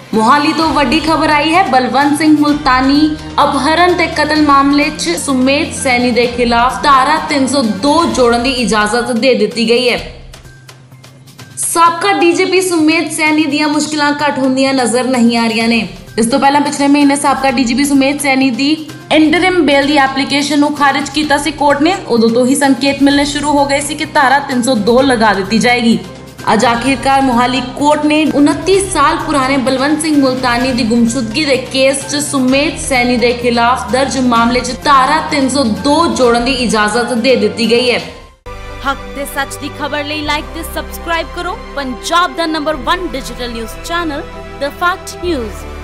मोहाली तो वड्डी खबर आई है। बलवंत सिंह मुल्तानी अपहरण ते कतल मामले च सुमेध सैनी दे खिलाफ धारा 302 जोड़न की इजाजत दे दी गई है। साबका डीजीपी सुमेध सैनी दियां मुश्किलां घट होंदियां नजर नहीं आ रही ने। इस तो पहला पिछले महीने साबका डीजीपी सुमेध सैनी दी इंटरिम बेल दी एप्लीकेशन ਨੂੰ खारिज ਕੀਤਾ ਸੀ कोर्ट ने। उदों तो ही संकेत मिलने शुरू हो गए सी कि धारा 302 लगा दी जाएगी। आज आखिरकार मोहाली कोर्ट ने 29 साल पुराने बलवंत सिंह मुल्तानी की गुमशुदगी के केस च सुमेध सैनी के खिलाफ दर्ज मामले च धारा 302 जोड़न की इजाजत दे दी गई है। हक ते सच की खबर ਲਈ लाइक ते सब्सक्राइब करो पंजाब दा number 1 digital news channel the fact news.